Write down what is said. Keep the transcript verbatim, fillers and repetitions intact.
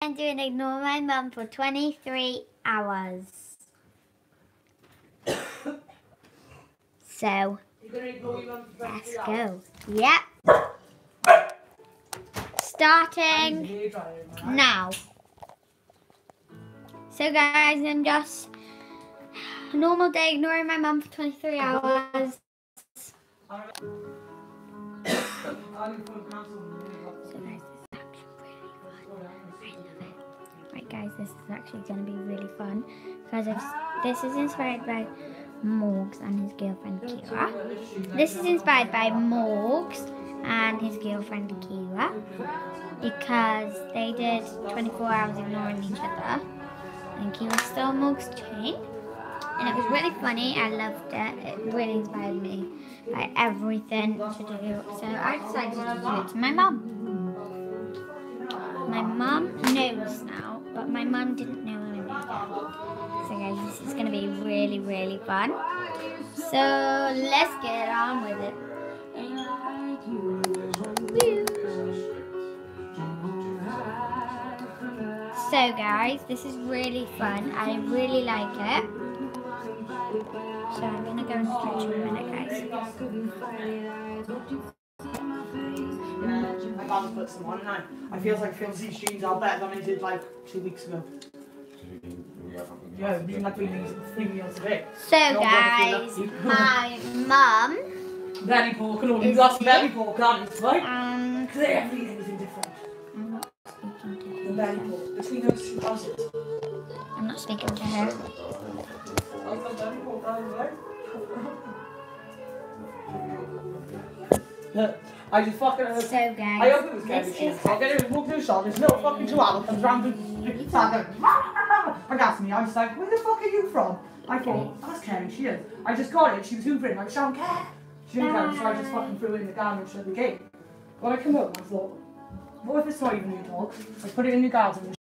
I'm doing Ignore My Mum for twenty-three hours. So, let's go. Yep. Starting now. So guys, I'm just a normal day ignoring my mum for twenty-three hours. So guys, this is actually really fun. I love it. Right guys, this is actually going to be really fun because I've, this is inspired by Morgs and his girlfriend Kira. This is inspired by Morgs and his girlfriend Kira because they did twenty-four hours ignoring each other and Kira stole Morgs' chain, and it was really funny. I loved it. It really inspired me by everything to do, so I decided to do it to my mum. My mum knows now, but my mum didn't know when I did. So guys, this is going to be really, really fun. So let's get on with it. Woo. So guys, this is really fun. I really like it. So I'm going to go in the kitchen in a minute, guys. I gotta put some on now. I feel like films these jeans are better than I did like two weeks ago. Yeah, we like three meals, three meals a day. So guys, my mum. Belly pork and all. You got some belly pork, can't you? Right? Um, Because everything is different. I'm not speaking to her. The belly pork. Between those two houses. I'm not speaking to her. I got belly pork, right? Look. I just fucking. Uh, So guys, I hope it was Kevin Shields. I'll get it, walk to the shop, this little fucking chihuahua comes round the side and asked me. I was like, where the fuck are you from? I thought, that's Kevin Shields. I just got it, she was hoovering, I was shouting, Kev! She didn't come, so I just fucking threw it in the garbage at the gate. When I come up, I thought, what if it's not even your dog? I put it in the garden.